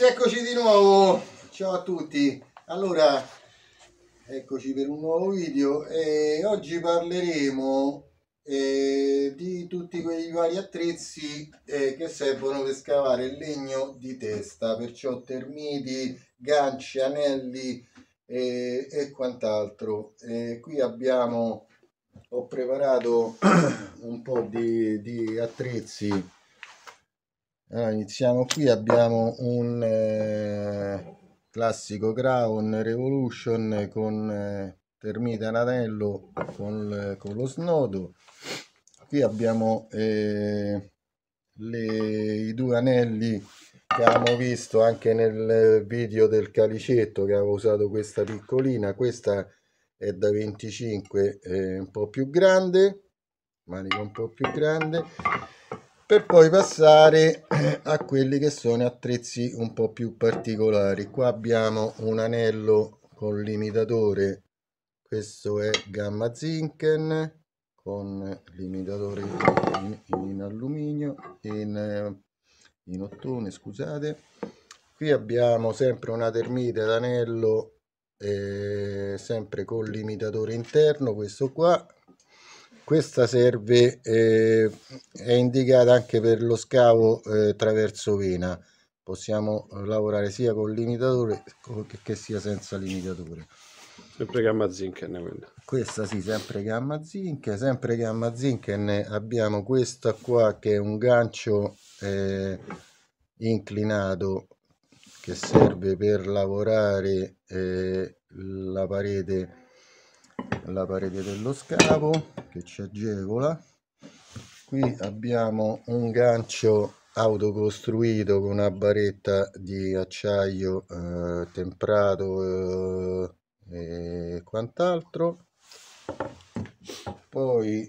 ragazzi, eccoci di nuovo. Ciao a tutti. Allora, eccoci per un nuovo video e oggi parleremo di tutti quei vari attrezzi che servono per scavare il legno di testa, perciò termiti, ganci, anelli e quant'altro. Qui ho preparato un po' di attrezzi. Allora, iniziamo qui, abbiamo un classico Crown Revolution con termite an anello con lo snodo. Qui abbiamo i due anelli che abbiamo visto anche nel video del calicetto, che avevo usato questa piccolina. Questa è da 25, un po' più grande, manica un po' più grande, per poi passare a quelli che sono attrezzi un po' più particolari. Qua abbiamo un anello con limitatore, questo è Gamma Zinken con limitatore in alluminio, in ottone, scusate. Qui abbiamo sempre una termite d'anello sempre con limitatore interno, questo qua. Questa serve, è indicata anche per lo scavo traverso vena. Possiamo lavorare sia con limitatore che sia senza limitatore. Sempre Gamma Zinken. Questa sì, sempre Gamma Zinken. Abbiamo questa qua che è un gancio inclinato che serve per lavorare la parete dello scavo, che ci agevola. Qui abbiamo un gancio autocostruito con una barretta di acciaio temprato e quant'altro. Poi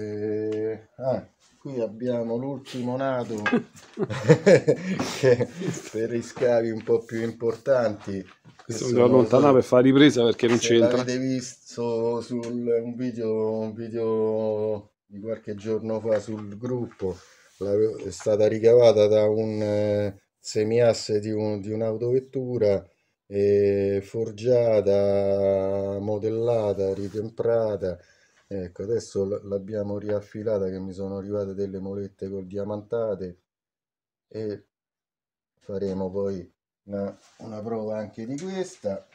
qui abbiamo l'ultimo nato che per i scavi un po' più importanti. Questo devo allontanare per fare ripresa perché non c'entra. Se l'avete visto su un video di qualche giorno fa sul gruppo, è stata ricavata da un semiasse di un'autovettura, forgiata, modellata, ritemprata. Ecco, adesso l'abbiamo riaffilata, che mi sono arrivate delle molette col diamantate, e faremo poi una prova anche di questa.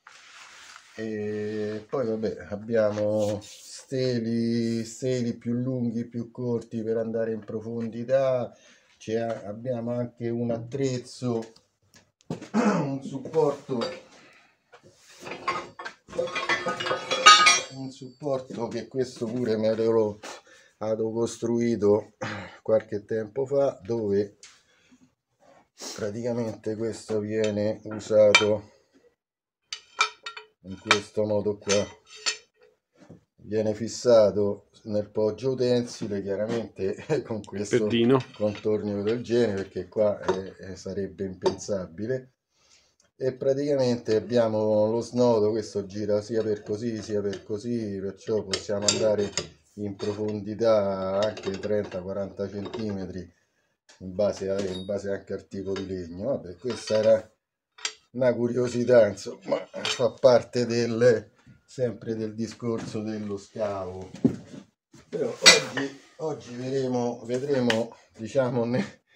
E poi vabbè, abbiamo steli più lunghi, più corti per andare in profondità. Abbiamo anche un attrezzo, un supporto che questo pure me l'ero costruito qualche tempo fa, dove praticamente questo viene usato in questo modo qua, viene fissato nel poggio utensile, chiaramente con questo Peddino. contorno del genere, perché qua sarebbe impensabile. E praticamente abbiamo lo snodo, questo gira sia per così sia per così, perciò possiamo andare in profondità anche 30-40 cm in base anche al tipo di legno. Vabbè, questa era una curiosità, insomma, fa parte sempre del discorso dello scavo. Però oggi vedremo diciamo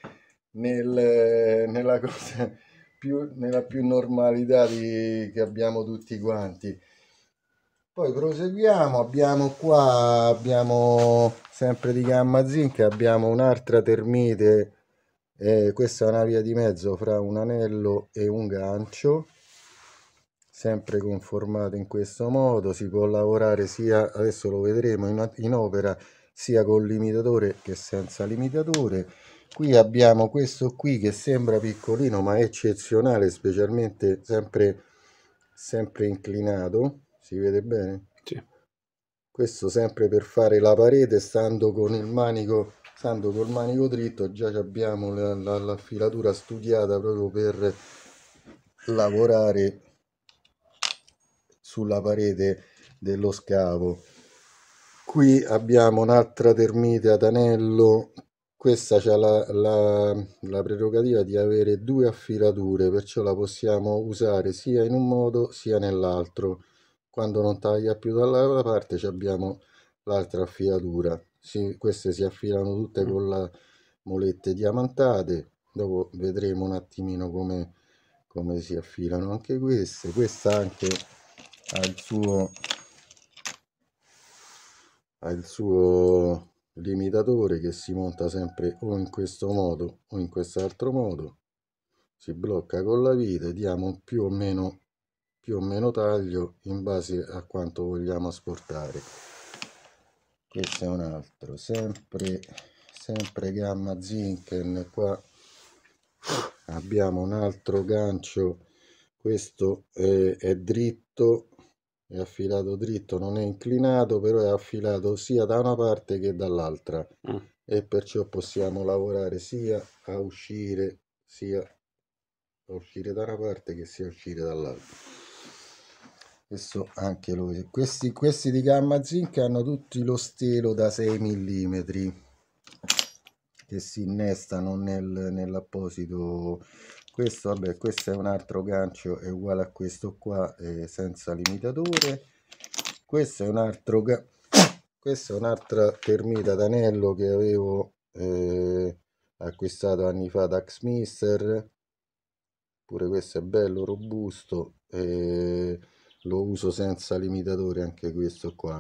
nella cosa nella più normalità che abbiamo tutti quanti. Poi proseguiamo, abbiamo sempre di Gamma Zinc, abbiamo un'altra termite. Questa è una via di mezzo fra un anello e un gancio, sempre conformato in questo modo. Si può lavorare sia, adesso lo vedremo in opera, sia con limitatore che senza limitatore. Qui abbiamo questo qui che sembra piccolino ma è eccezionale, specialmente sempre inclinato, si vede bene? Sì. Questo sempre per fare la parete, stando col manico dritto. Già abbiamo l'affilatura studiata proprio per lavorare sulla parete dello scavo. Qui abbiamo un'altra termite ad anello, questa c'ha la prerogativa di avere due affilature, perciò la possiamo usare sia in un modo sia nell'altro. Quando non taglia più dalla parte abbiamo l'altra affilatura. Queste si affilano tutte con la molette diamantate. Dopo vedremo un attimino come si affilano anche queste. Questa anche ha il suo limitatore che si monta sempre o in questo modo o in quest'altro modo. Si blocca con la vite, diamo più o meno taglio in base a quanto vogliamo asportare. Questo è un altro, sempre gamma Zinken. Qua abbiamo un altro gancio, questo è dritto, è affilato dritto, non è inclinato, però è affilato sia da una parte che dall'altra, e perciò possiamo lavorare sia a uscire da una parte che sia a uscire dall'altra. Questo anche questi di gamma zinc hanno tutti lo stelo da 6 mm che si innestano nell'apposito. Questo è un altro gancio, è uguale a questo qua, senza limitatore. Questo è questa è un'altra termita d'anello che avevo acquistato anni fa da Axmister. Pure questo è bello robusto, lo uso senza limitatore anche questo qua.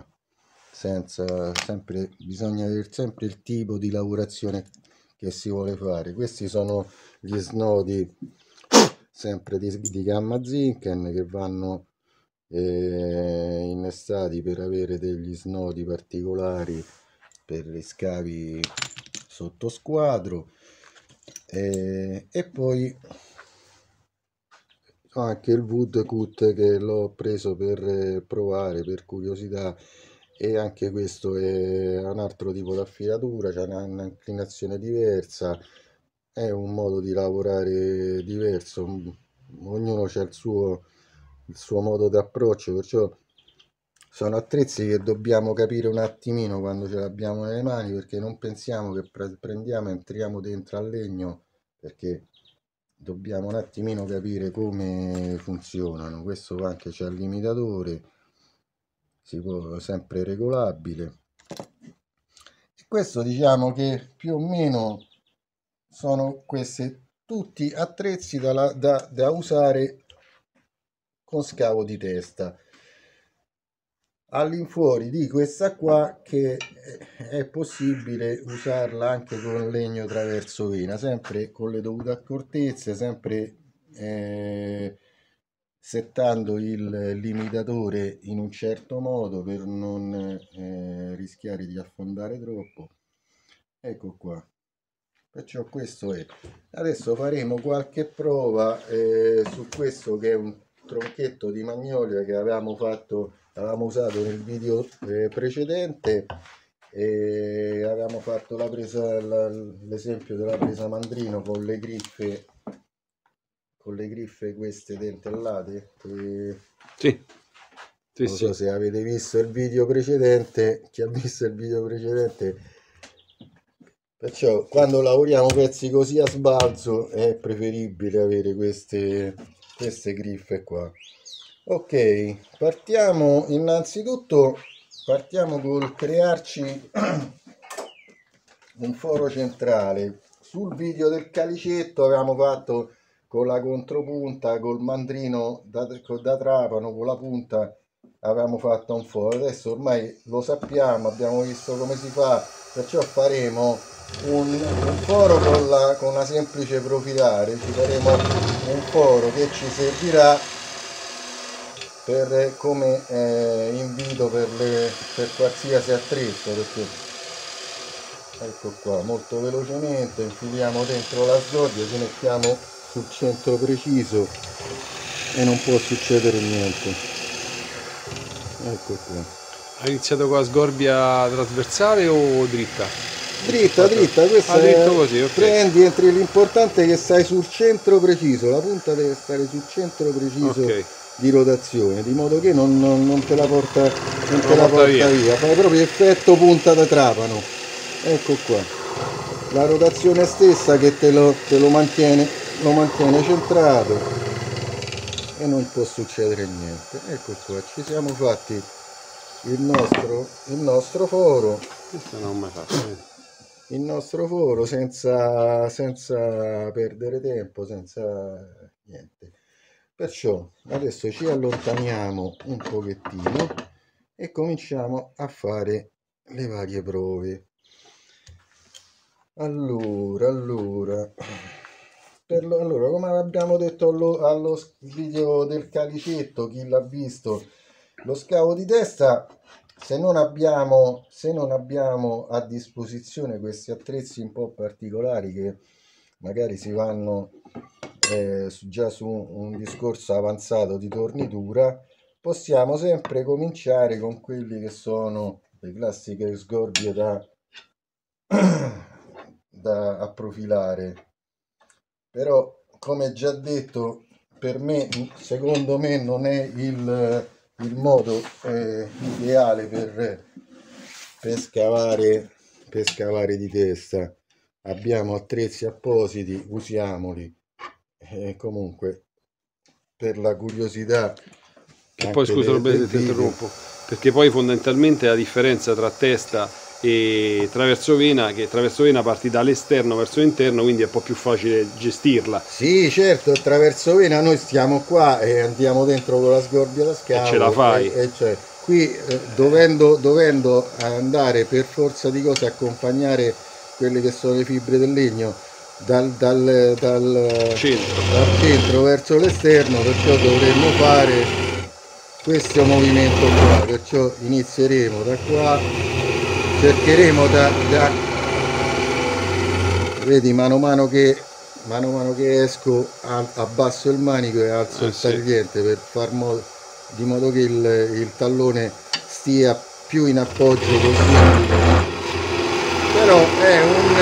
Bisogna avere sempre il tipo di lavorazione che si vuole fare. Questi sono gli snodi sempre di gamma Zinken, che vanno innestati per avere degli snodi particolari per gli scavi sotto squadro, e poi anche il Woodcut che l'ho preso per provare, per curiosità, e anche questo è un altro tipo di affilatura, c'è una inclinazione diversa, è un modo di lavorare diverso, ognuno ha il suo modo di approccio, perciò sono attrezzi che dobbiamo capire un attimino quando ce l'abbiamo nelle mani, perché non pensiamo che prendiamo e entriamo dentro al legno, perché dobbiamo un attimino capire come funzionano. Questo anche c'è il limitatore, si può sempre regolabile, e questo diciamo che più o meno sono questi tutti attrezzi da usare con scavo di testa. All'infuori di questa qua, che è possibile usarla anche con legno traverso vena, sempre con le dovute accortezze, sempre settando il limitatore in un certo modo per non rischiare di affondare troppo. Ecco qua, perciò questo è. Adesso faremo qualche prova su questo, che è un tronchetto di magnolia che avevamo usato nel video precedente, e avevamo fatto l'esempio della presa mandrino con le griffe queste dentellate. Sì. Non so se avete visto il video precedente, chi ha visto il video precedente. Perciò quando lavoriamo pezzi così a sbalzo è preferibile avere queste griffe qua. Ok, partiamo col crearci un foro centrale. Sul video del calicetto avevamo fatto con la contropunta, col mandrino da trapano, con la punta avevamo fatto un foro. Adesso ormai lo sappiamo, abbiamo visto come si fa, perciò faremo un foro con una semplice profilare. Ci faremo un foro che ci servirà come invito per qualsiasi attrezzo, perché ecco qua, molto velocemente infiliamo dentro la sgorbia, ci mettiamo sul centro preciso e non può succedere niente. Ecco qua. Hai iniziato con la sgorbia trasversale o dritta? Dritta, questa dritto così, ok. Prendi, entri, l'importante è che stai sul centro preciso, la punta deve stare sul centro preciso, okay, di rotazione, di modo che non te la porta via, fai proprio effetto punta da trapano. Ecco qua. la rotazione stessa che te lo mantiene centrato e non può succedere niente. Ecco qua, ci siamo fatti il nostro foro, Questo non mi fa. il nostro foro senza perdere tempo, senza niente. Perciò adesso ci allontaniamo un pochettino e cominciamo a fare le varie prove. Allora, come abbiamo detto allo video del calicetto, chi l'ha visto, lo scavo di testa, se non abbiamo a disposizione questi attrezzi un po' particolari che magari si vanno già su un discorso avanzato di tornitura, possiamo sempre cominciare con quelli che sono le classiche sgorbie da profilare. Però, come già detto, per me, secondo me, non è il modo ideale per scavare di testa. Abbiamo attrezzi appositi, usiamoli. Comunque, per la curiosità, Che poi scusa Roberto se ti interrompo, perché poi fondamentalmente la differenza tra testa e traversovena, che traversovena parti dall'esterno verso l'interno, quindi è un po' più facile gestirla. Sì, certo, traversovena noi stiamo qua e andiamo dentro con la sgorbia da scavo e ce la fai. Cioè, qui dovendo andare per forza di cose accompagnare quelle che sono le fibre del legno dal centro verso l'esterno, perciò dovremmo fare questo movimento qua, perciò inizieremo da qua, cercheremo vedi, mano a mano che esco abbasso il manico e alzo il tagliente per far di modo che il tallone stia più in appoggio possibile. Però è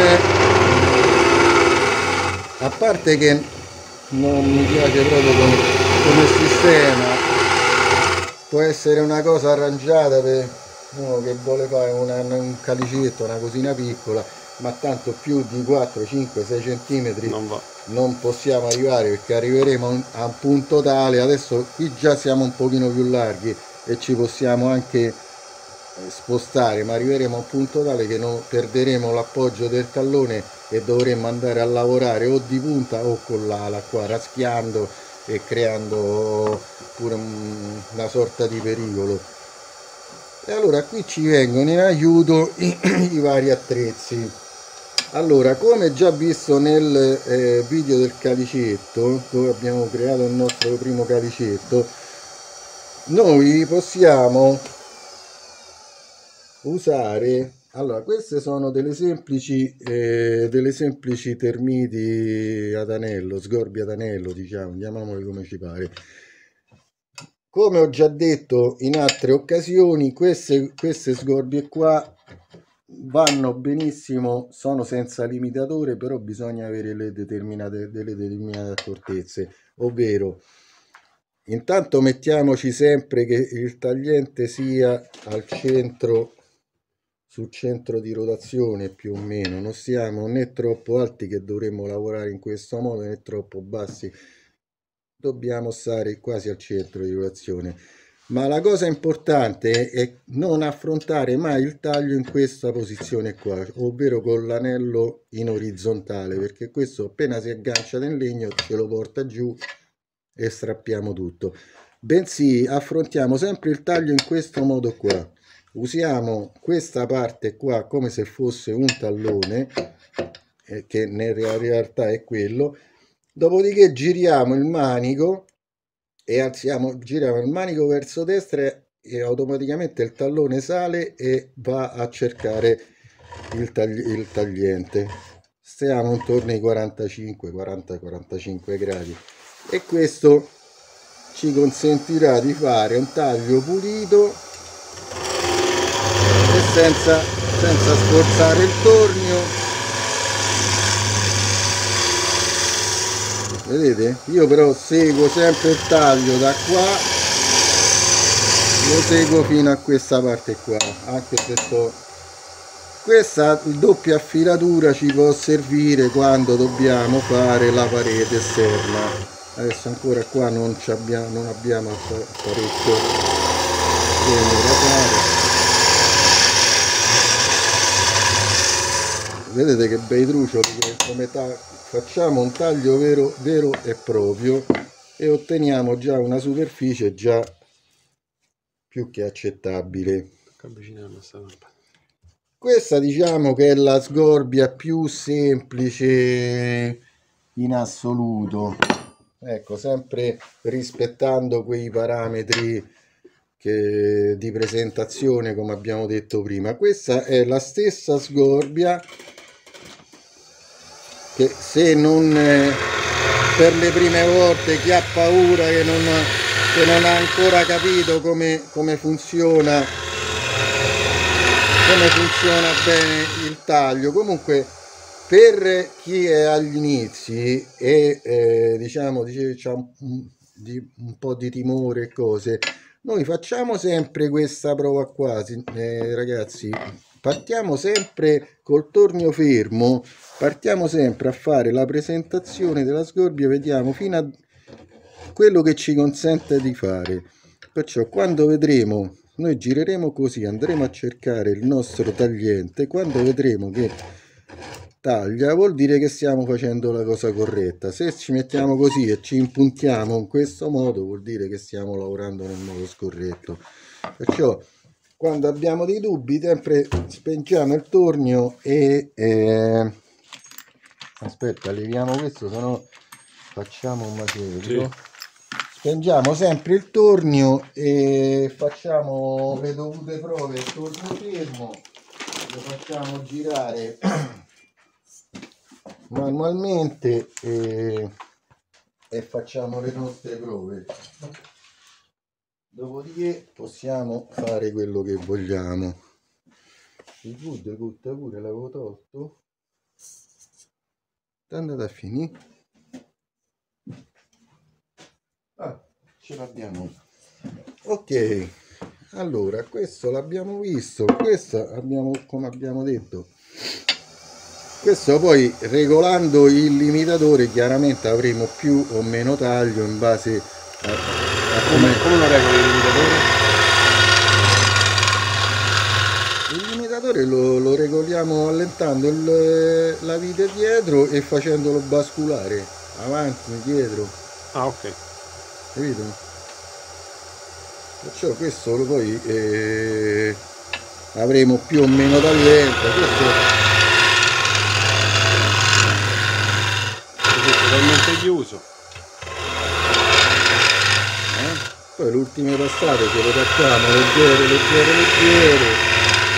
a parte che non mi piace proprio come sistema, può essere una cosa arrangiata per uno che vuole fare un calicetto, una cosina piccola, ma tanto più di 4, 5, 6 centimetri non possiamo arrivare, perché arriveremo a un punto tale. Adesso qui già siamo un pochino più larghi e ci possiamo anche spostare, ma arriveremo a un punto tale che non perderemo l'appoggio del tallone e dovremmo andare a lavorare o di punta o con l'ala qua, raschiando e creando pure una sorta di pericolo. E allora qui ci vengono in aiuto i vari attrezzi. Allora, come già visto nel video del calicetto, dove abbiamo creato il nostro primo calicetto, noi possiamo usare, allora, queste sono delle semplici termiti ad anello, sgorbie ad anello, diciamo, chiamiamole come ci pare. Come ho già detto in altre occasioni, queste sgorbie qua vanno benissimo, sono senza limitatore, però bisogna avere delle determinate accortezze, ovvero intanto mettiamoci sempre che il tagliente sia al centro, sul centro di rotazione più o meno, non siamo né troppo alti che dovremmo lavorare in questo modo né troppo bassi, dobbiamo stare quasi al centro di rotazione. Ma la cosa importante è non affrontare mai il taglio in questa posizione qua, ovvero con l'anello in orizzontale, perché questo appena si aggancia nel legno ce lo porta giù e strappiamo tutto. Bensì affrontiamo sempre il taglio in questo modo qua. Usiamo questa parte qua come se fosse un tallone, che nella realtà è quello. Dopodiché giriamo il manico e giriamo il manico verso destra e automaticamente il tallone sale e va a cercare il tagliente. Stiamo intorno ai 40-45 gradi e questo ci consentirà di fare un taglio pulito e senza sforzare il tornio. Vedete? Io però seguo sempre il taglio da qua, lo seguo fino a questa parte qua, anche se sto Questa doppia filatura ci può servire quando dobbiamo fare la parete esterna. Adesso ancora qua non abbiamo apparecchio da fare. Vedete che bei trucioli, come facciamo un taglio vero e proprio e otteniamo già una superficie già più che accettabile. Questa diciamo che è la sgorbia più semplice in assoluto, ecco, sempre rispettando quei parametri di presentazione come abbiamo detto prima. Questa è la stessa sgorbia che, se non per le prime volte, chi ha paura che non ha ancora capito come funziona bene il taglio, comunque per chi è agli inizi e diciamo c'ha un po' di timore e cose, noi facciamo sempre questa prova qua, ragazzi. Partiamo sempre col tornio fermo, partiamo sempre a fare la presentazione della sgorbia, vediamo fino a quello che ci consente di fare. Perciò quando vedremo, noi gireremo così, andremo a cercare il nostro tagliente, quando vedremo che taglia vuol dire che stiamo facendo la cosa corretta. Se ci mettiamo così e ci impuntiamo in questo modo vuol dire che stiamo lavorando nel modo scorretto. Perciò quando abbiamo dei dubbi sempre spengiamo il tornio e aspetta, leviamo questo, se no facciamo un macello. Spengiamo sempre il tornio e facciamo le dovute prove. Il tornio fermo lo facciamo girare manualmente e facciamo le nostre prove. Dopodiché possiamo fare quello che vogliamo. Il wood pure l'avevo tolto. È andato a finire. Ce l'abbiamo. Ok, allora questo l'abbiamo visto, questo abbiamo, come abbiamo detto, questo poi regolando il limitatore chiaramente avremo più o meno taglio in base a come lo regoli il limitatore? Il limitatore lo regoliamo allentando la vite dietro e facendolo basculare avanti, dietro. Ah, ok. Capito? Perciò questo lo poi avremo più o meno tagliente. Questo è totalmente chiuso. Poi le ultime passate ce le facciamo leggere.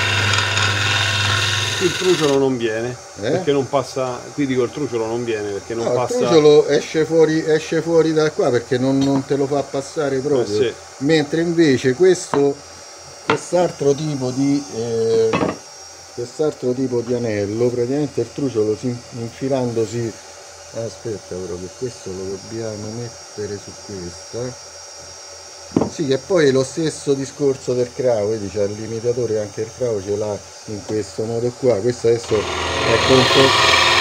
Il truciolo non viene perché non passa. Qui dico il truciolo non viene perché non passa. Il truciolo esce fuori da qua perché non te lo fa passare proprio. Sì. Mentre invece quest'altro tipo di anello, praticamente il truciolo infilandosi. Aspetta, però che questo lo dobbiamo mettere su questa. Sì, che poi è lo stesso discorso del cravo, vedi, c'è il limitatore, anche il cravo ce l'ha in questo modo qua. Questo adesso ecco un po',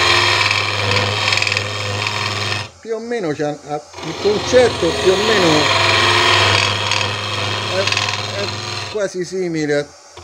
più o meno il concetto più o meno è quasi simile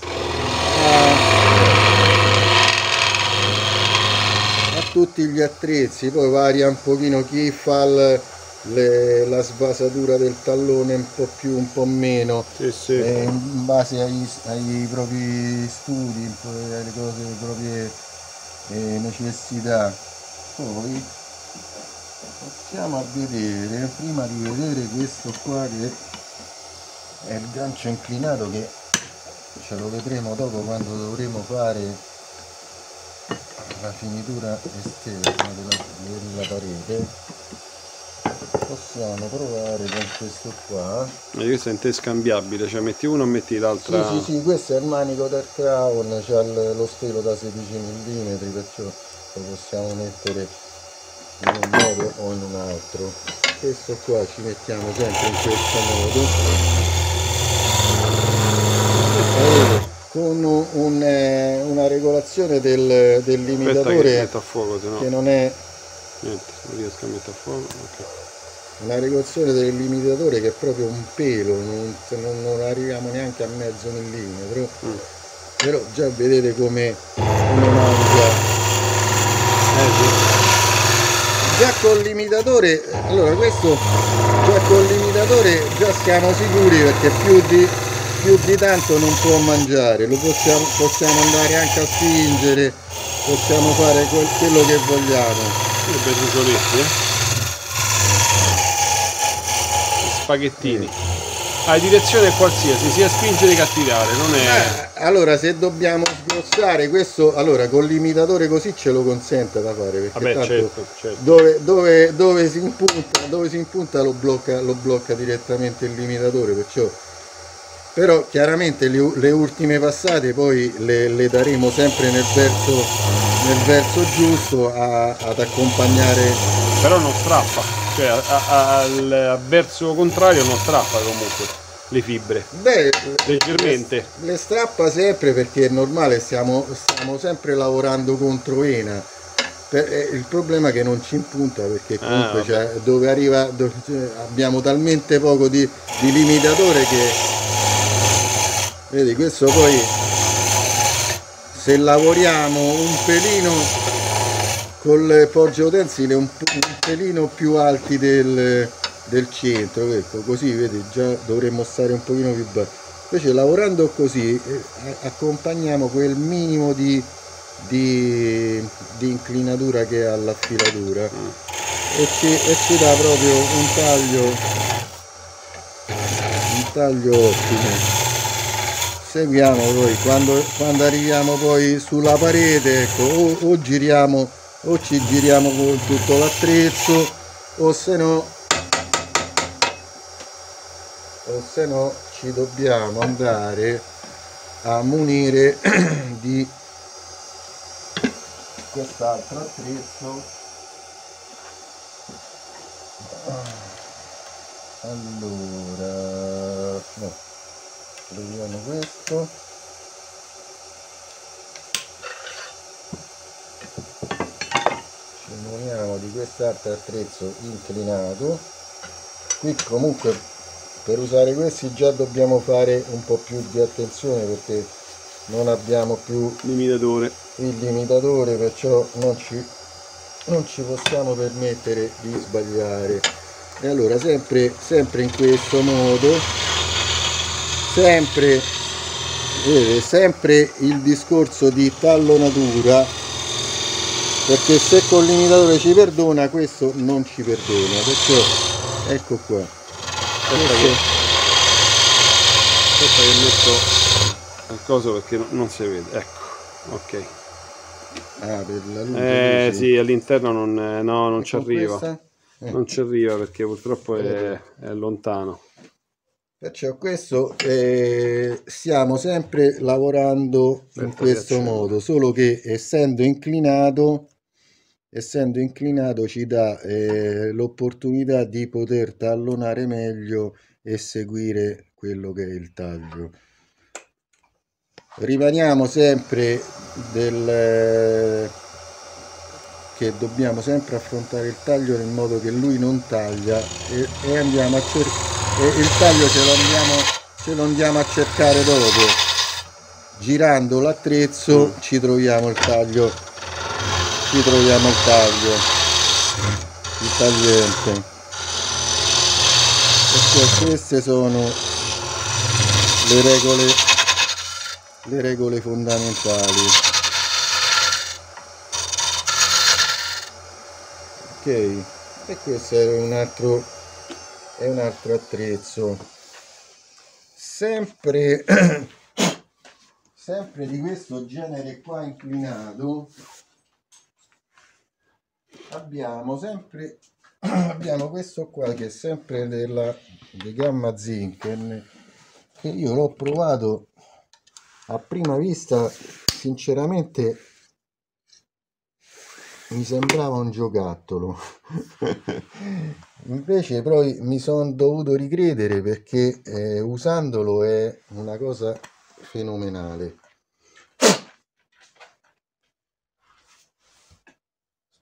a tutti gli attrezzi. Poi varia un pochino chi fa la svasatura del tallone un po' più, un po' meno, sì. In base ai propri studi, alle cose, alle proprie necessità. Poi possiamo a vedere, prima di vedere questo qua che è il gancio inclinato, che ce lo vedremo dopo quando dovremo fare la finitura esterna della parete. Possiamo provare con questo qua. Questo è interscambiabile, cioè metti uno e metti l'altra. Sì, questo è il manico del crown, c'ha lo stelo da 16 mm, perciò lo possiamo mettere in un modo o in un altro. Questo qua ci mettiamo sempre in questo modo. con una regolazione del limitatore metto a fuoco, se no che non è niente, non riesco a mettere a fuoco. Okay. Una regolazione del limitatore che è proprio un pelo, non arriviamo neanche a mezzo millimetro, però già vedete come mangia. Già col limitatore, allora questo già col limitatore già siamo sicuri, perché più di tanto non può mangiare, lo possiamo andare anche a spingere, possiamo fare quello che vogliamo. Che bei ruccioletti, spaghettini. La direzione è qualsiasi, sia spingere che attirare, non è... allora, se dobbiamo sgrossare questo, allora col limitatore così ce lo consente da fare, perché vabbè, tanto certo. dove si impunta lo blocca direttamente il limitatore, perciò. Però chiaramente le ultime passate poi le daremo sempre nel verso giusto ad accompagnare. Però non strappa, cioè al verso contrario non strappa comunque le fibre. Beh, leggermente. Le strappa sempre, perché è normale, stiamo sempre lavorando contro vena. Il problema è che non ci impunta, perché comunque dove arriva, abbiamo talmente poco di limitatore che... Vedi, questo poi, se lavoriamo un pelino col portautensili un pelino più alti del centro, ecco, così vedi, già dovremmo stare un pochino più bassi. Invece lavorando così accompagniamo quel minimo di inclinatura che ha la filatura e ci dà proprio un taglio ottimo. Seguiamo poi quando arriviamo poi sulla parete, ecco, o ci giriamo con tutto l'attrezzo, o se no ci dobbiamo andare a munire di quest'altro attrezzo. Allora, no, proviamo questo. Ci muniamo di quest'altro attrezzo inclinato. Qui comunque per usare questi già dobbiamo fare un po' più di attenzione, perché non abbiamo più il limitatore, perciò non ci possiamo permettere di sbagliare. E allora sempre in questo modo, sempre il discorso di tallonatura, perché se col limitatore ci perdona, questo non ci perdona, perciò ecco qua. Aspetta che metto il coso, perché non si vede, ecco, ok. Per la luce, sì, all'interno non ci arriva. Non ci arriva perché purtroppo è lontano. Perciò questo stiamo sempre lavorando in questo modo, solo che essendo inclinato ci dà l'opportunità di poter tallonare meglio e seguire quello che è il taglio. Rimaniamo sempre che dobbiamo sempre affrontare il taglio nel modo che lui non taglia, e andiamo a cercare, il taglio ce lo andiamo a cercare dopo. Girando l'attrezzo ci troviamo il taglio, il tagliente. Perché queste sono le regole fondamentali. Ok, e questo è un altro attrezzo, sempre di questo genere qua inclinato. Abbiamo questo qua, che è sempre di gamma Zinken, che io l'ho provato a prima vista, sinceramente mi sembrava un giocattolo. Invece poi mi sono dovuto ricredere, perché usandolo è una cosa fenomenale.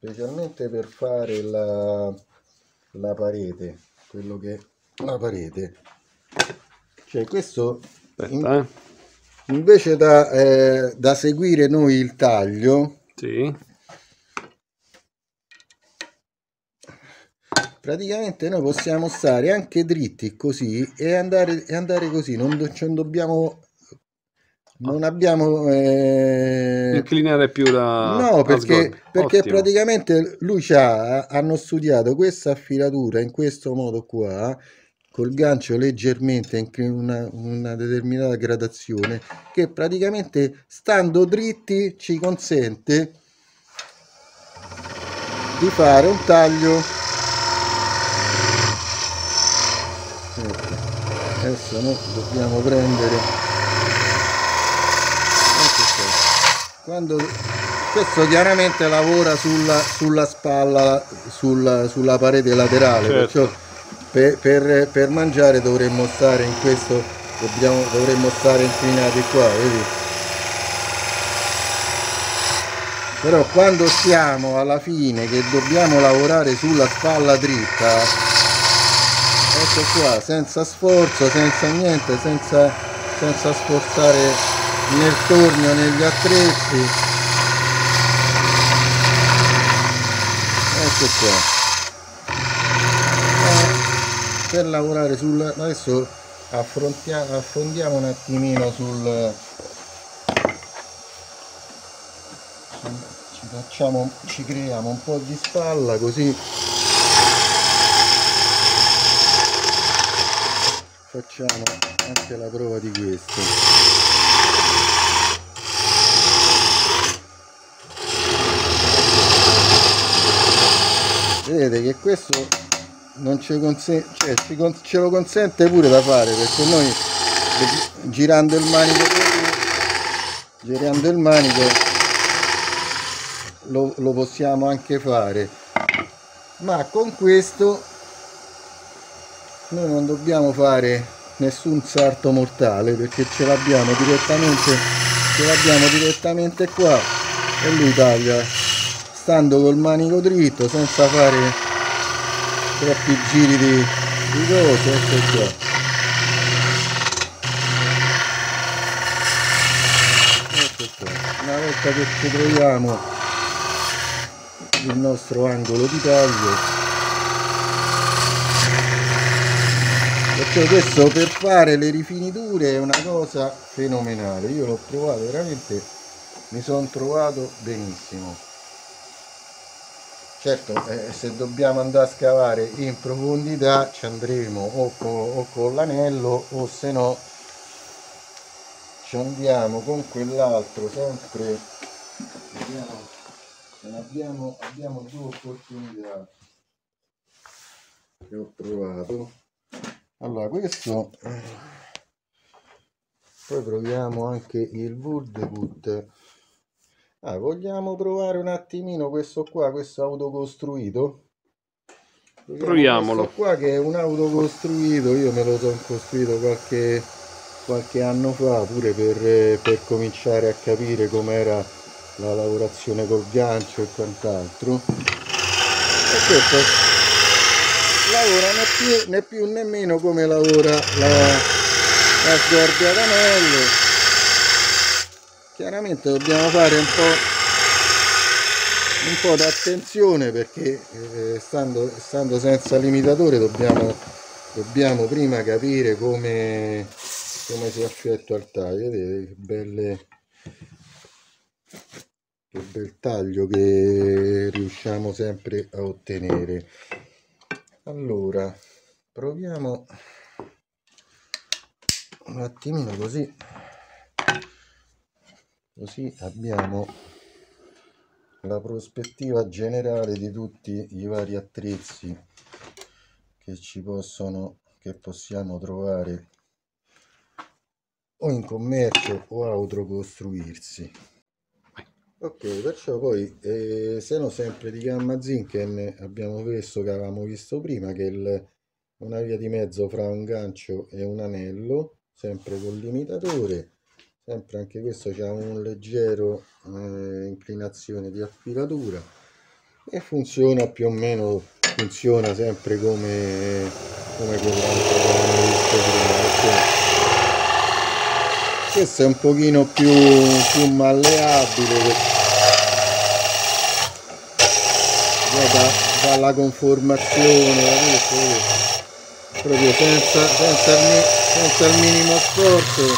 specialmente per fare la parete, quello che la parete, cioè questo Aspetta, invece da seguire noi il taglio, sì. praticamente noi possiamo stare anche dritti così e andare così, non dobbiamo, non abbiamo Inclinare più la no, sgorbi. perché Ottimo. praticamente hanno studiato questa affilatura in questo modo qua, col gancio leggermente in una determinata gradazione, che praticamente stando dritti ci consente di fare un taglio. Ecco, adesso noi dobbiamo prendere, ecco qua. Quando questo chiaramente lavora sulla spalla, sulla parete laterale, Certo. perciò per mangiare dovremmo stare in questo, dovremmo stare inclinati qua, vedi? Però quando siamo alla fine che dobbiamo lavorare sulla spalla dritta, ecco qua, senza sforzo, senza niente, senza sforzare nel tornio, negli attrezzi, ecco qua. Per lavorare adesso affrontiamo un attimino ci creiamo un po' di spalla, così facciamo anche la prova di questo. Vedete che questo non ci consente, cioè ce lo consente pure da fare, perché noi girando il manico lo possiamo anche fare, ma con questo noi non dobbiamo fare nessun salto mortale, perché ce l'abbiamo direttamente qua e lui taglia stando col manico dritto, senza fare troppi giri di cose. Ecco qua. Ecco qua. Una volta che ci troviamo il nostro angolo di taglio, perché questo per fare le rifiniture è una cosa fenomenale, io l'ho provato veramente, mi sono trovato benissimo. Certo, se dobbiamo andare a scavare in profondità ci andremo o con l'anello, o se no ci andiamo con quell'altro, sempre abbiamo due opportunità che ho provato. Allora, questo poi proviamo anche il Woodcut. Vogliamo provare un attimino questo qua, questo autocostruito? Proviamolo. Questo qua che è un autocostruito, io me lo sono costruito qualche anno fa, pure per cominciare a capire com'era la lavorazione col gancio e quant'altro. E questo lavora né più né meno come lavora la sgorbia d'anello. Chiaramente dobbiamo fare un po' d'attenzione, perché stando senza limitatore dobbiamo prima capire come si effettua il taglio. Vedete che bel taglio che riusciamo sempre a ottenere. Allora proviamo un attimino, così abbiamo la prospettiva generale di tutti i vari attrezzi che possiamo trovare o in commercio o autocostruirsi. Ok, perciò poi se no, sempre di Gamma Zinken abbiamo visto, che avevamo visto prima, che una via di mezzo fra un gancio e un anello, sempre col limitatore, sempre anche questo c'ha un leggero inclinazione di affilatura. e funziona più o meno, funziona sempre come quell'altro che abbiamo visto prima. Questo è un pochino più malleabile, dalla conformazione, proprio senza il minimo sforzo,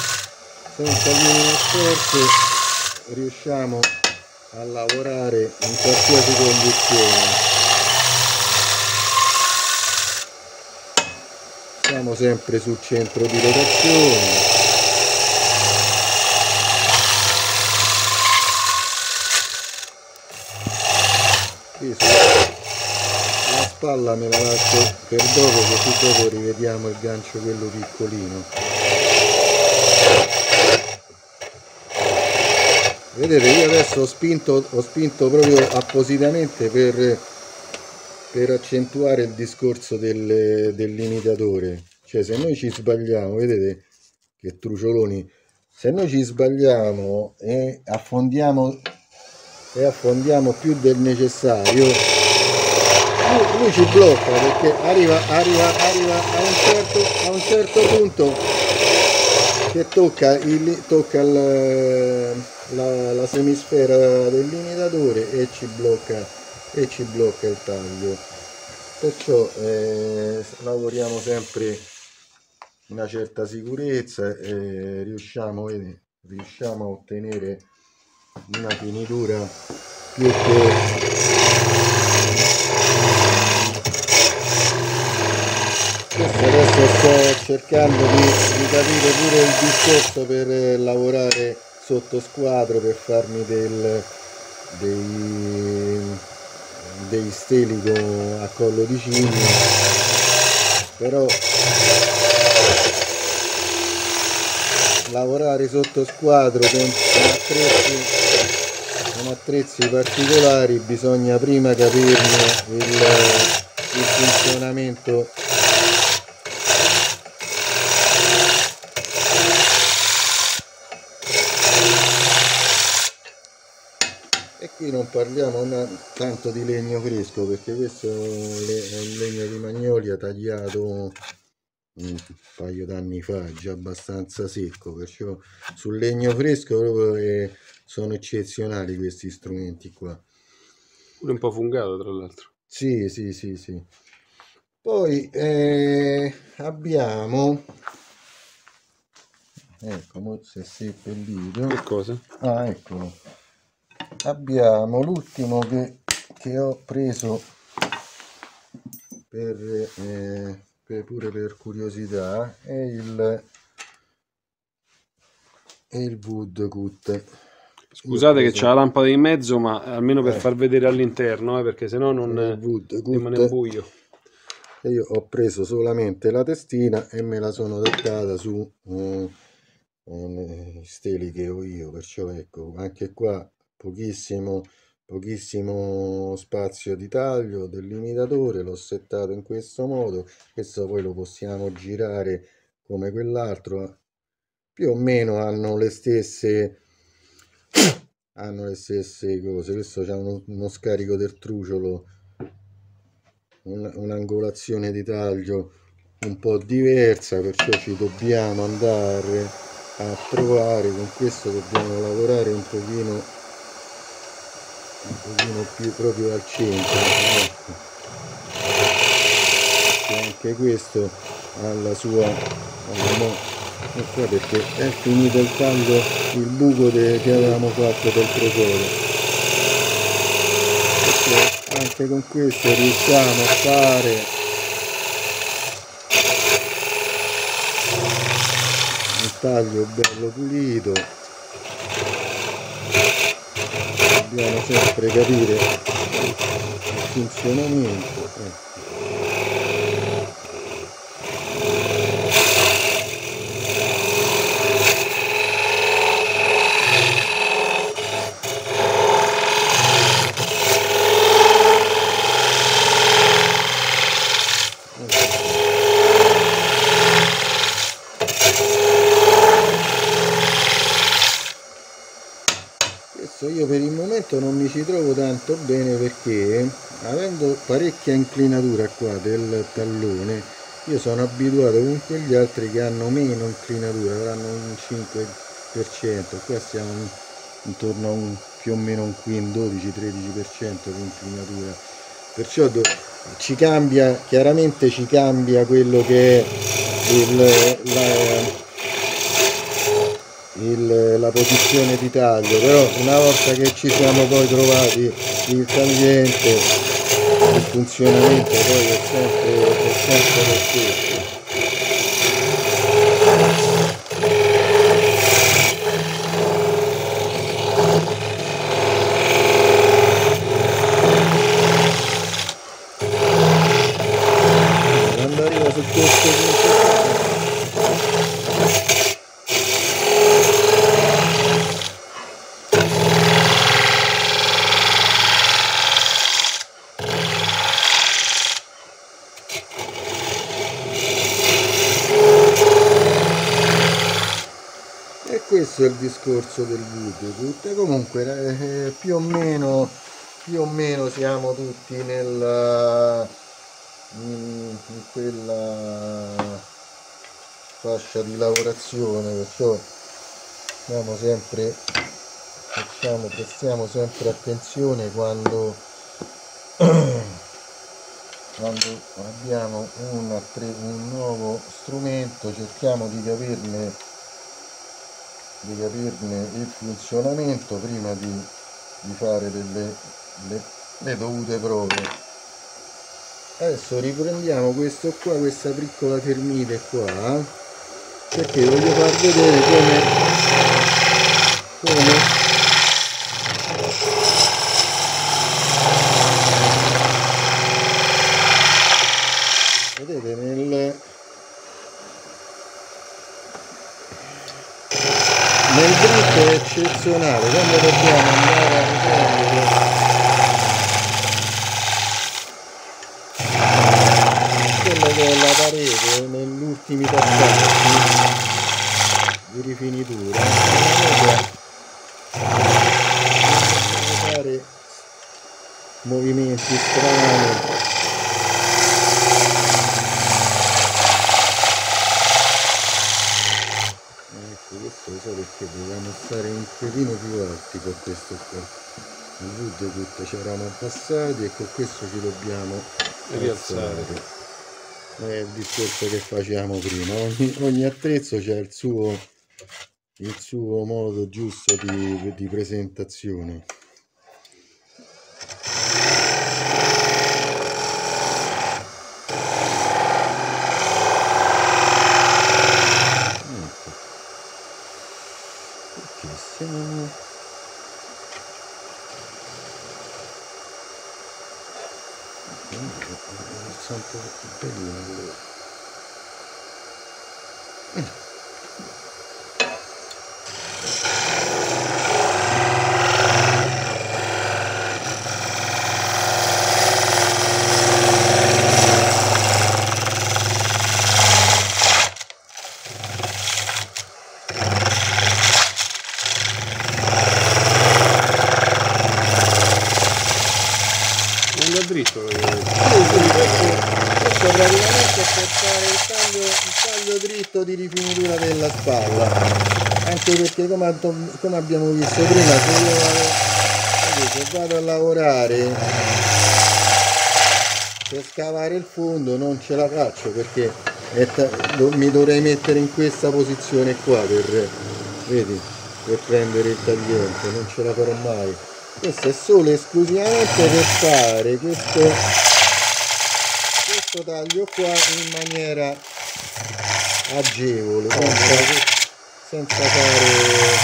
riusciamo a lavorare in qualsiasi condizione. Siamo sempre sul centro di rotazione. La spalla me la lascio per dopo, così dopo rivediamo il gancio quello piccolino. Vedete, io adesso ho spinto proprio appositamente per accentuare il discorso del limitatore. Cioè, se noi ci sbagliamo, vedete che trucioloni, se noi ci sbagliamo e affondiamo più del necessario, lui ci blocca, perché arriva a un certo punto che tocca la semisfera del limitatore e ci blocca il taglio. Perciò lavoriamo sempre una certa sicurezza e riusciamo a ottenere una finitura più che adesso sto cercando di capire pure il discorso per lavorare sotto squadro, per farmi dei steli a collo di cigno, però lavorare sotto squadro con attrezzi particolari bisogna prima capirne il funzionamento. E qui non parliamo tanto di legno fresco, perché questo è un legno di magnolia tagliato un paio d'anni fa, già abbastanza secco, perciò sul legno fresco proprio sono eccezionali questi strumenti qua. Pure un po' fungato, tra l'altro. Sì. Poi abbiamo, ecco, se si è seppellito. Che cosa? Ah, eccolo. Abbiamo l'ultimo che ho preso pure per curiosità, è il Woodcut. Scusate che c'è la lampada in mezzo, ma almeno per far vedere all'interno, perché sennò non rimane buio. E io ho preso solamente la testina e me la sono adattata su steli che ho io, perciò ecco, anche qua pochissimo spazio di taglio del limitatore, l'ho settato in questo modo. Questo poi lo possiamo girare come quell'altro, più o meno hanno le stesse cose. Questo c'ha uno scarico del truciolo, un'angolazione di taglio un po' diversa, perciò ci dobbiamo andare a trovare. Con questo dobbiamo lavorare un pochino più proprio al centro, anche questo ha la sua perché è finito il taglio, il buco che avevamo fatto del profilo. Anche con questo riusciamo a fare un taglio bello pulito. Dobbiamo sempre capire il funzionamento. io per il momento non mi ci trovo tanto bene, perché avendo parecchia inclinatura qua del tallone, io sono abituato con quegli altri che hanno meno inclinatura, avranno un 5%, qua siamo intorno a più o meno un 12-13% di inclinatura, perciò ci cambia, chiaramente ci cambia quello che è la posizione di taglio, però una volta che ci siamo poi trovati il tagliente, il funzionamento poi è sempre lo stesso. Quando arriva su questo punto, e questo è il discorso del woodcut. Comunque più o meno siamo tutti in quella fascia di lavorazione, perciò prestiamo sempre attenzione quando abbiamo un nuovo strumento, cerchiamo di capirne il funzionamento prima di fare le dovute prove. Adesso riprendiamo questa piccola termite qua, perché voglio far vedere come vedete nel dritto è eccezionale, quando dobbiamo andare a riprendere quello che è la parete negli ultimi passaggi di rifinitura, fare movimenti strani. Ecco, questo lo so perché dobbiamo stare un pelino più alti con questo qua. Il woodcut ci eravamo passati e con questo ci dobbiamo rialzare. È il discorso che facciamo prima, ogni attrezzo c'è il suo modo giusto di presentazione. Ecco. Perché siamo un po' un pelino allora. Anda dritto, questo praticamente è per fare il taglio dritto di rifinitura della spalla, anche perché come abbiamo visto prima, se vado a lavorare per scavare il fondo non ce la faccio, perché mi dovrei mettere in questa posizione qua per prendere il tagliente, non ce la farò mai. Questo è solo esclusivamente per fare questo taglio qua in maniera agevole, senza fare,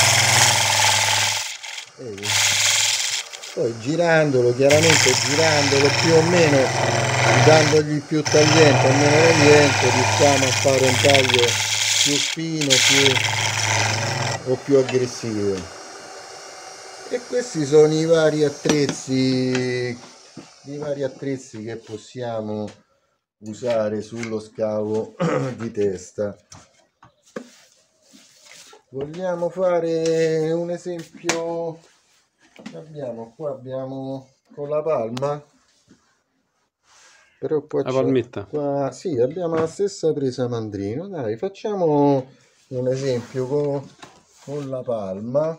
vedi? Poi girandolo più o meno, dandogli più tagliente o meno tagliente, riusciamo a fare un taglio più fino o più aggressivo. E questi sono i vari attrezzi che possiamo usare sullo scavo di testa. Vogliamo fare un esempio abbiamo con la palma, però qua La palmetta. qua, sì, abbiamo la stessa presa mandrino. Dai, facciamo un esempio con la palma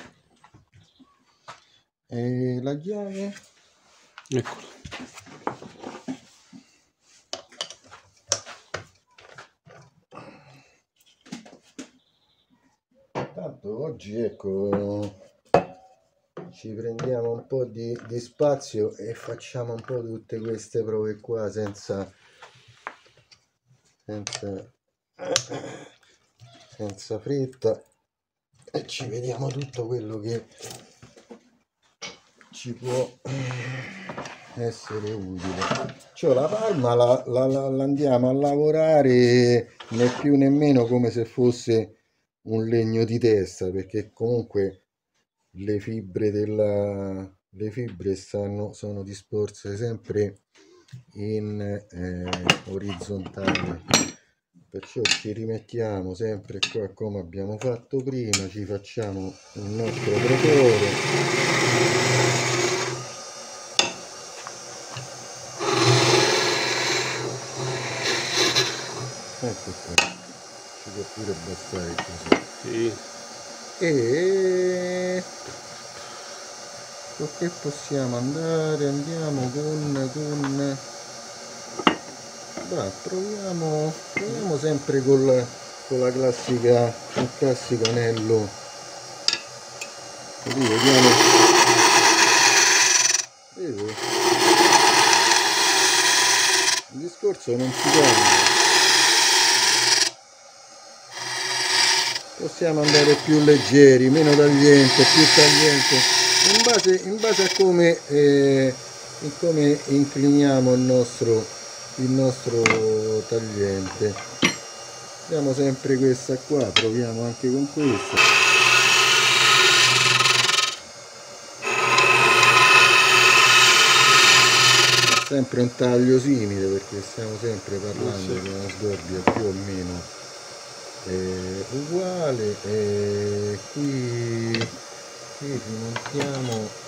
e la chiave. Eccolo. Tanto oggi, ecco, ci prendiamo un po' di spazio e facciamo un po' tutte queste prove qua senza fretta, e ci vediamo tutto quello che ci può essere utile. Cioè la palma la andiamo a lavorare né più né meno come se fosse un legno di testa, perché comunque le fibre sono disposte sempre in orizzontale, perciò ci rimettiamo sempre qua come abbiamo fatto prima, ci facciamo il nostro protore. Ecco qua, ci può pure bastare così. Sì. E che possiamo andare? Andiamo con dai, proviamo sempre con la classica, il classico anello, così vediamo. Vedi? Il discorso non si cambia. Possiamo andare più leggeri, meno tagliente, più tagliente, in base a come incliniamo il nostro tagliente. Abbiamo sempre questa qua, proviamo anche con questa. È sempre un taglio simile, perché stiamo sempre parlando di una sgorbia più o meno uguale. E qui rimontiamo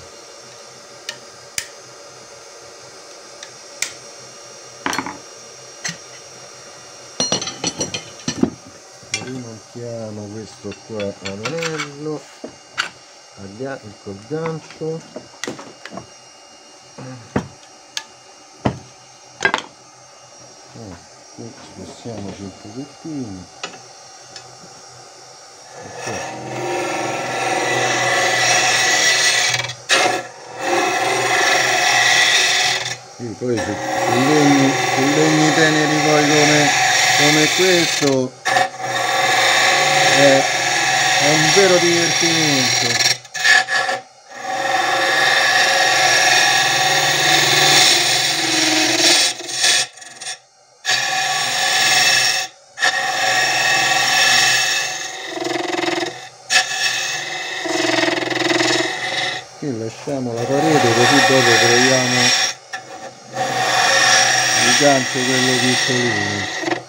questo qua all'anello col gancio. Qui spostiamoci un pochettino. Sì, poi su legni teneri poi come questo è un vero divertimento. Qui lasciamo la parete, così dopo proviamo il gancio, quello piccolino.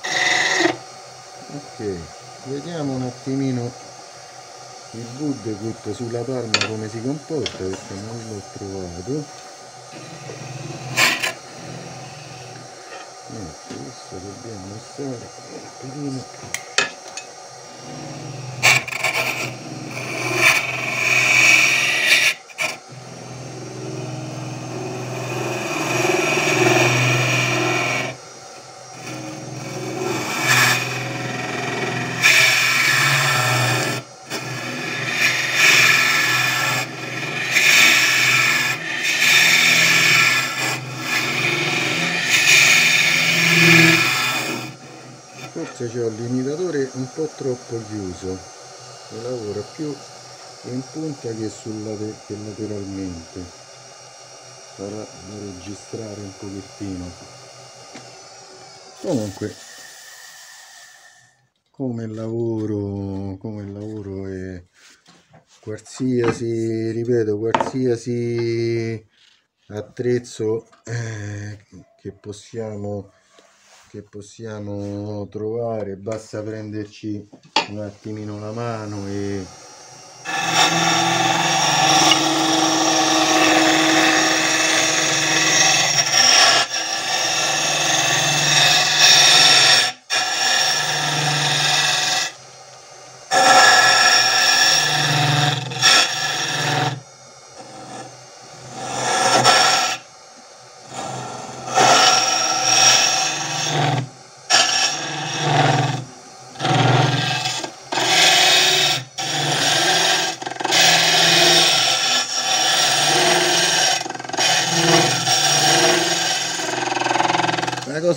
Ok, vediamo un attimino il woodcut sulla palma come si comporta, perché non l'ho trovato. Questo dobbiamo stare un pelino. Forse c'ho il limitatore un po' troppo chiuso e lavora più in punta che lateralmente. Sarà da registrare un pochettino. Comunque come lavoro è qualsiasi attrezzo che possiamo trovare, basta prenderci un attimino la mano e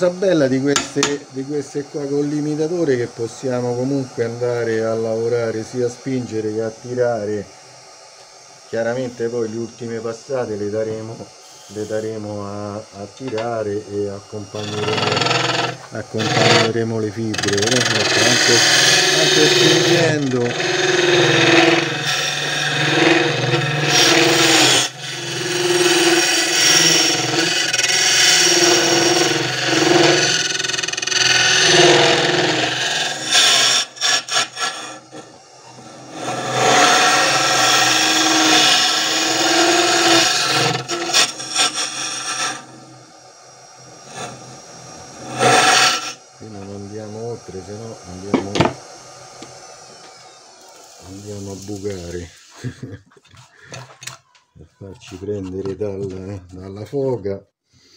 cosa bella di queste qua col limitatore, che possiamo comunque andare a lavorare sia a spingere che a tirare. Chiaramente poi le ultime passate le daremo a tirare e accompagneremo le fibre, anche spingendo. Non andiamo oltre, se no andiamo a bucare a farci prendere dalla foga.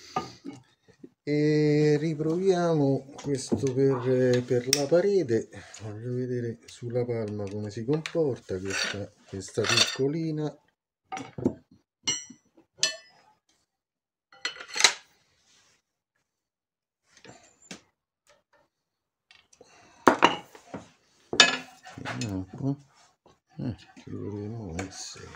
E riproviamo questo per la parete. Voglio vedere sulla palma come si comporta questa piccolina. Vediamo un po'. Credo di 6.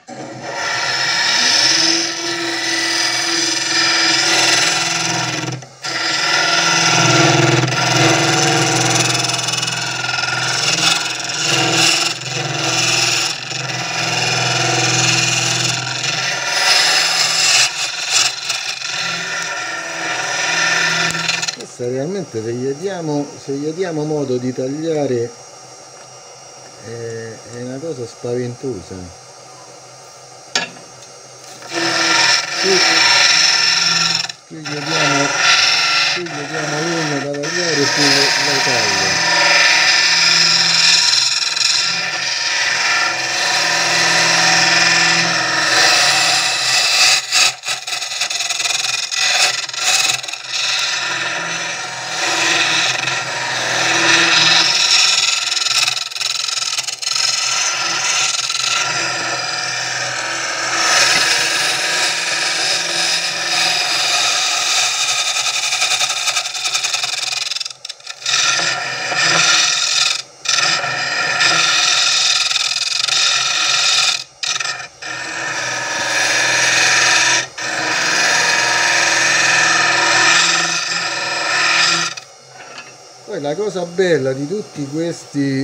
Realmente se gli diamo modo di tagliare è una cosa spaventosa. Più gli diamo legno da tagliare, più lo taglia. Poi la cosa bella di tutti questi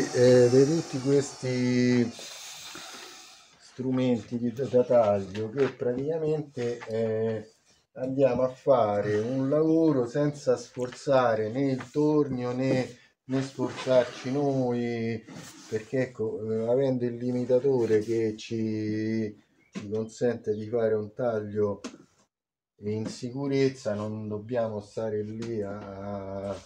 strumenti da taglio, che praticamente andiamo a fare un lavoro senza sforzare né il tornio né sforzarci noi, perché ecco, avendo il limitatore che ci consente di fare un taglio in sicurezza, non dobbiamo stare lì a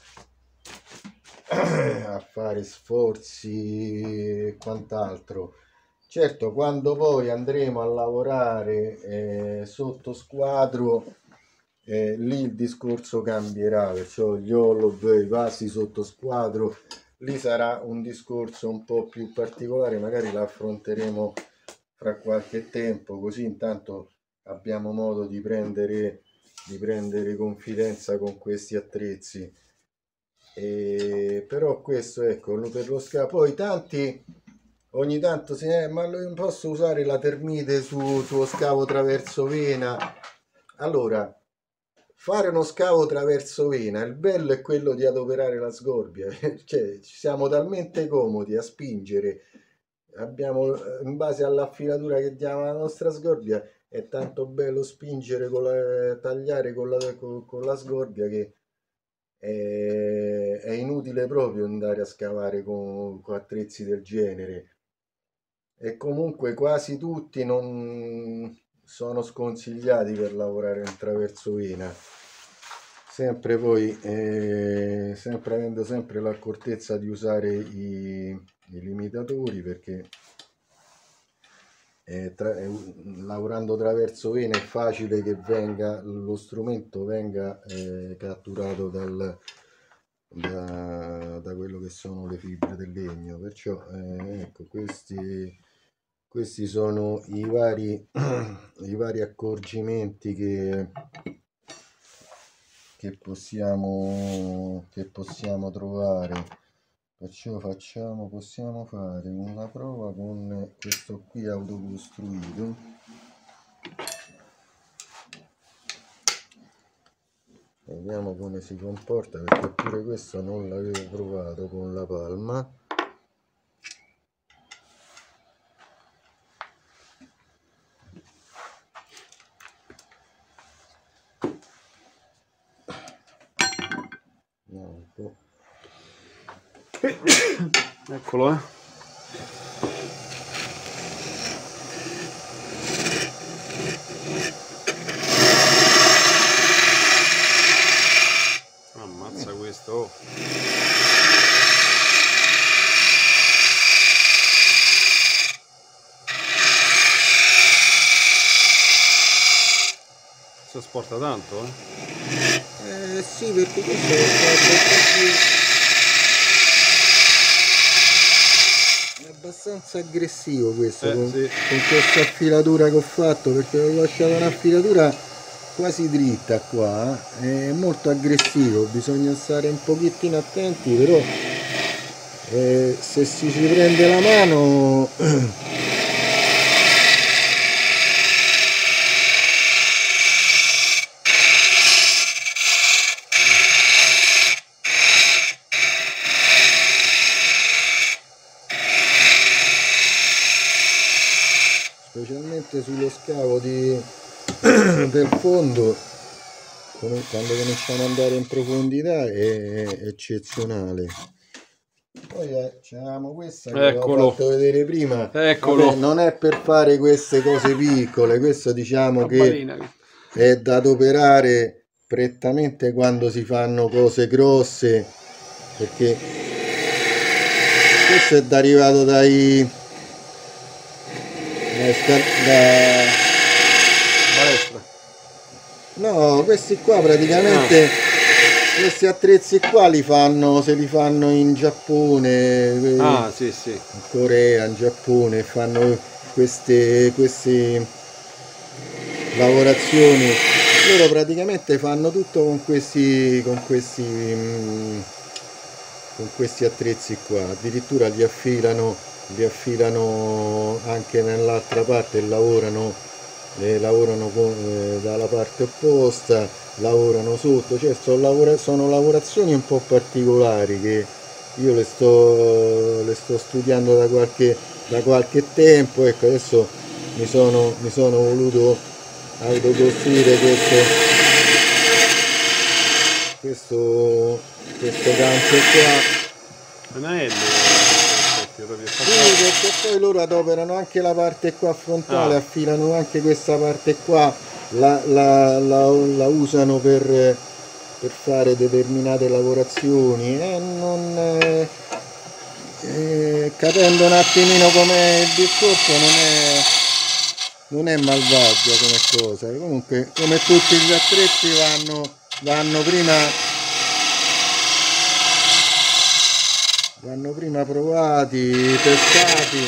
fare sforzi e quant'altro. Certo, quando poi andremo a lavorare sotto squadro, lì il discorso cambierà, perciò gli hollow, i vasi sotto squadro, lì sarà un discorso un po' più particolare, magari la affronteremo fra qualche tempo, così intanto abbiamo modo di prendere confidenza con questi attrezzi. Però questo, ecco, per lo scavo. Poi tanti ogni tanto ma non posso usare la termite sullo scavo traverso vena. Allora, fare uno scavo traverso vena, il bello è quello di adoperare la sgorbia, cioè siamo talmente comodi a spingere, abbiamo in base all'affilatura che diamo alla nostra sgorbia, è tanto bello spingere tagliare con la sgorbia, che è inutile proprio andare a scavare con attrezzi del genere. E comunque quasi tutti non sono sconsigliati per lavorare in traverso vena, sempre poi sempre avendo sempre l'accortezza di usare i limitatori, perché lavorando traverso vena è facile che lo strumento venga catturato da quello che sono le fibre del legno. Perciò ecco, questi sono i vari accorgimenti possiamo trovare. Perciò possiamo fare una prova con questo qui autocostruito. Vediamo come si comporta, perché pure questo non l'avevo provato con la palma. Eccolo, ammazza questo. Si asporta tanto, sì, perché questo è abbastanza aggressivo questo, sì. Con questa affilatura che ho fatto, perché ho lasciato un'affilatura quasi dritta qua, è molto aggressivo, bisogna stare un pochettino attenti, però se si prende la mano specialmente sullo scavo del fondo, quando cominciamo ad andare in profondità, è eccezionale. Poi c'avevamo questa che avevo fatto vedere prima. Eccolo. Vabbè, non è per fare queste cose piccole, questo diciamo che è da adoperare prettamente quando si fanno cose grosse, perché questo è derivato da palestra. No, questi qua praticamente questi attrezzi qua se li fanno in Giappone, sì, sì. in Corea, in Giappone, fanno queste lavorazioni. Loro praticamente fanno tutto con questi attrezzi qua, addirittura li affilano anche nell'altra parte, lavorano dalla parte opposta, lavorano sotto, cioè sono lavorazioni un po' particolari che io le sto studiando da qualche tempo. Ecco, adesso mi sono voluto autocostruire questo gancio qua. Sì, perché poi loro adoperano anche la parte qua frontale, affilano anche questa parte qua, la usano per fare determinate lavorazioni, capendo un attimino com'è il discorso, non è malvagia come cosa. Comunque, come tutti gli attrezzi vanno prima provati, testati.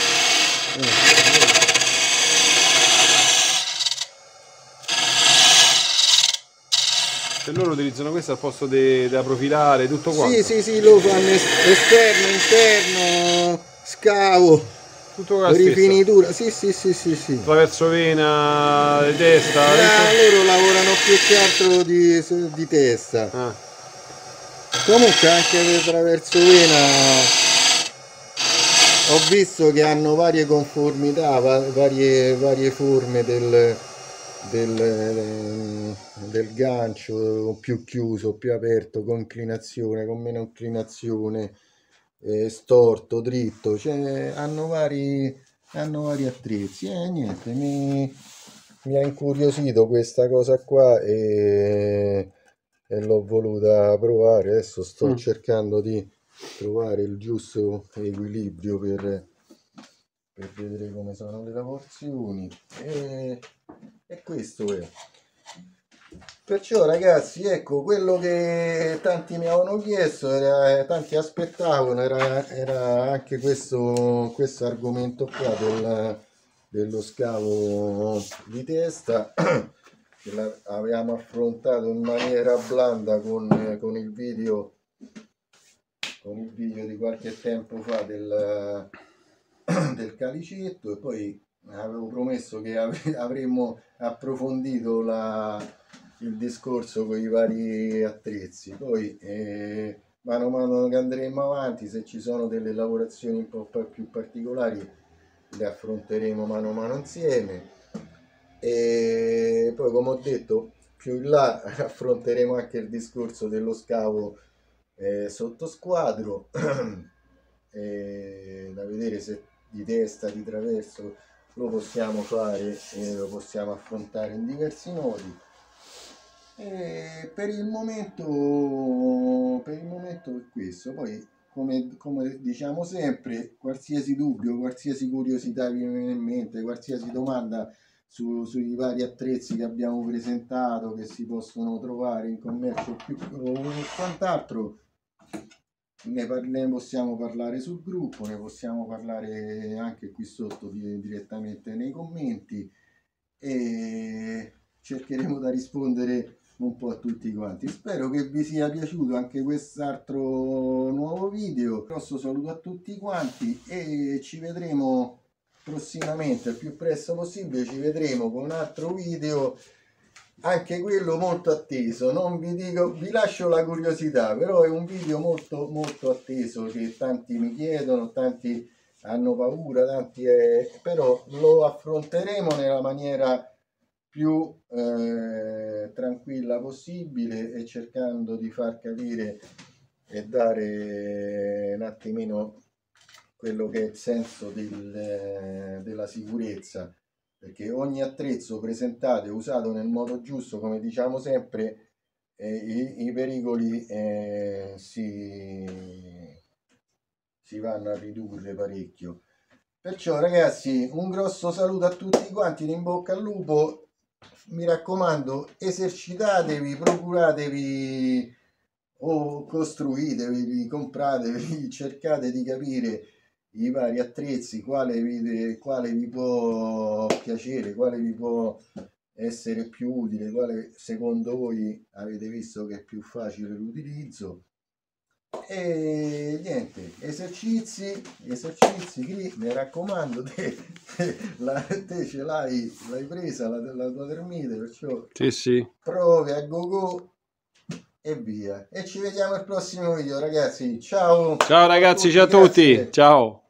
E loro utilizzano questo al posto da profilare, tutto quanto? Sì, lo fanno esterno, interno, scavo, tutto rifinitura, sì. Traverso vena, di testa. Loro lavorano più che altro di testa. Comunque anche per traverso vena ho visto che hanno varie conformità, varie forme del gancio, più chiuso, più aperto, con inclinazione, con meno inclinazione, storto, dritto, cioè hanno vari attrezzi. Niente, mi ha incuriosito questa cosa qua e l'ho voluta provare. Adesso sto cercando di trovare il giusto equilibrio per vedere come sono le lavorazioni, e questo è. Perciò ragazzi, ecco, quello che tanti mi avevano chiesto, tanti aspettavano, era anche questo argomento qua dello scavo di testa. che avevamo affrontato in maniera blanda con il video di qualche tempo fa del calicetto, e poi avevo promesso che avremmo approfondito il discorso con i vari attrezzi. Poi mano a mano che andremo avanti, se ci sono delle lavorazioni un po' più particolari, le affronteremo mano a mano insieme. E poi, come ho detto, più in là affronteremo anche il discorso dello scavo sotto squadro, da vedere se di testa, di traverso lo possiamo fare e lo possiamo affrontare in diversi modi. E per il momento è questo. Poi, come diciamo sempre, qualsiasi dubbio, qualsiasi curiosità vi viene in mente, qualsiasi domanda sui vari attrezzi che abbiamo presentato, che si possono trovare in commercio o quant'altro, ne possiamo parlare sul gruppo, ne possiamo parlare anche qui sotto direttamente nei commenti, e cercheremo da rispondere un po' a tutti quanti. Spero che vi sia piaciuto anche quest'altro nuovo video. Un grosso saluto a tutti quanti e ci vedremo prossimamente, il più presto possibile. Ci vedremo con un altro video, anche quello molto atteso. Non vi dico, vi lascio la curiosità, però è un video molto molto atteso, che tanti mi chiedono, tanti hanno paura, tanti però lo affronteremo nella maniera più tranquilla possibile, e cercando di far capire e dare un attimino quello che è il senso della sicurezza, perché ogni attrezzo presentato e usato nel modo giusto, come diciamo sempre, i pericoli si vanno a ridurre parecchio. Perciò, ragazzi, un grosso saluto a tutti quanti, in bocca al lupo. Mi raccomando, esercitatevi, procuratevi o costruitevi, compratevi, cercate di capire i vari attrezzi, quale vi può piacere, quale vi può essere più utile, quale secondo voi avete visto che è più facile l'utilizzo. E niente, esercizi, mi raccomando, te ce l'hai presa la tua termite, perciò sì. Prove a go e via. E ci vediamo al prossimo video, ragazzi. Ciao Ragazzi, ciao a tutti, ciao.